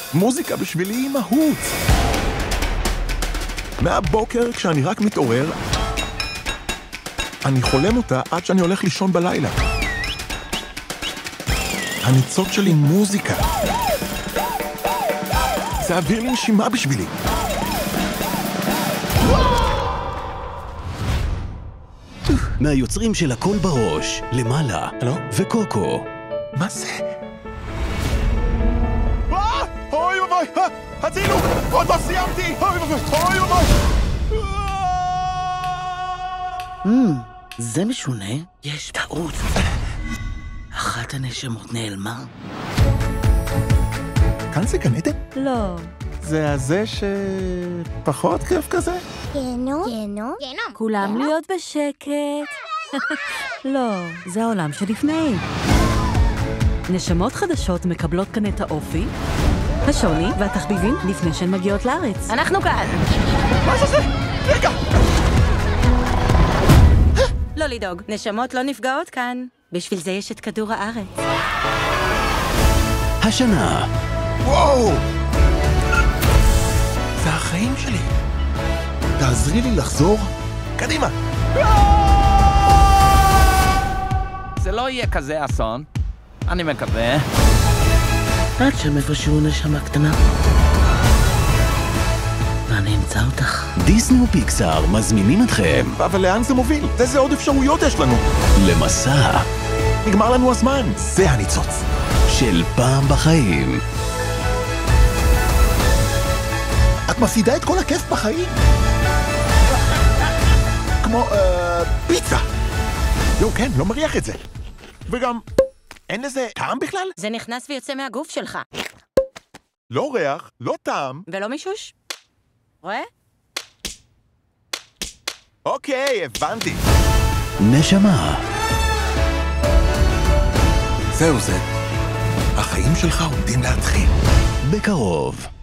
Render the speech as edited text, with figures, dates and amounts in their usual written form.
מוזיקה בשבילי היא מהות. מהבוקר כשאני רק מתעורר, אני חולם אותה עד שאני הולך לישון בלילה. הניצות שלי מוזיקה. זה אוויר לנשימה בשבילי. מהיוצרים של הכל בראש, למעלה, וקוקו. מה זה? אוי ובוי! הצילו! עוד לא סיימתי! אוי ובוי! אוי ובוי! זה משונה. יש טעות. אחת הנשמות נעלמה. כאן זה גן עדן? לא. זה הזה שפחות כיף כזה? גיהנום? כולם להיות בשקט. לא, זה העולם שלפני. נשמות חדשות מקבלות כאן את האופי, השוני והתחביבים לפני שהן מגיעות לארץ. אנחנו כאן. מה זה? רגע! לא לדאוג, נשמות לא נפגעות כאן. בשביל זה יש את כדור הארץ. השנה. וואו! זה החיים שלי. תעזרי לי לחזור. קדימה! זה לא יהיה כזה אסון. אני מקווה. עד שם איפשהו נשמה קטנה. ואני אמצא אותך. דיסני ופיקסאר מזמינים אתכם אבל לאן זה מוביל? איזה עוד אפשרויות יש לנו? למסע נגמר לנו הזמן. זה הניצוץ. של פעם בחיים. את מפסידה את כל הכיף בחיים. כמו, פיצה. לא, כן, לא מריח את זה. וגם, אין לזה טעם בכלל? זה נכנס ויוצא מהגוף שלך. לא ריח, לא טעם. ולא מישוש? רואה? אוקיי, הבנתי. נשמה. זהו זה. החיים שלך עומדים להתחיל. בקרוב.